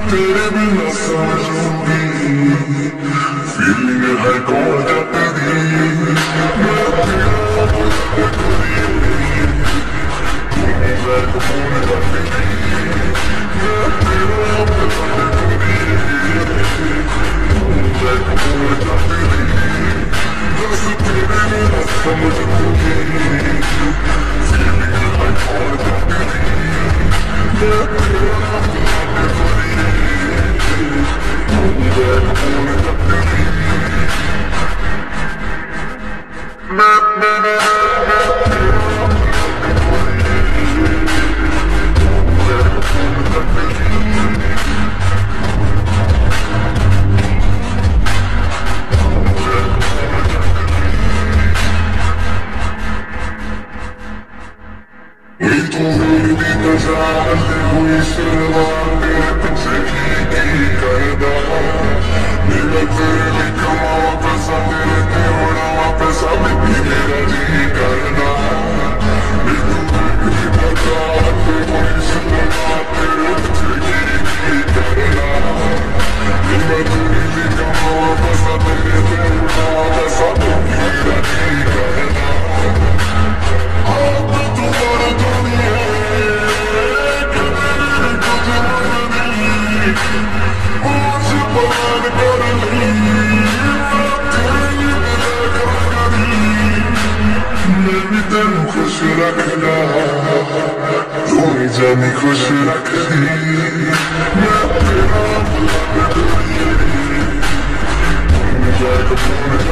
तेरे बिना समझूंगी फीलिंग है कौन जा तेरी मैं तेरा बैक फोन जा तेरी मैं तेरा बैक फोन जा तेरी बस तेरे बिना समझूंगी फीलिंग है कौन जा तेरी मैं तेरा खुश रखना रोनी जानी खुश रखनी मैं तेरा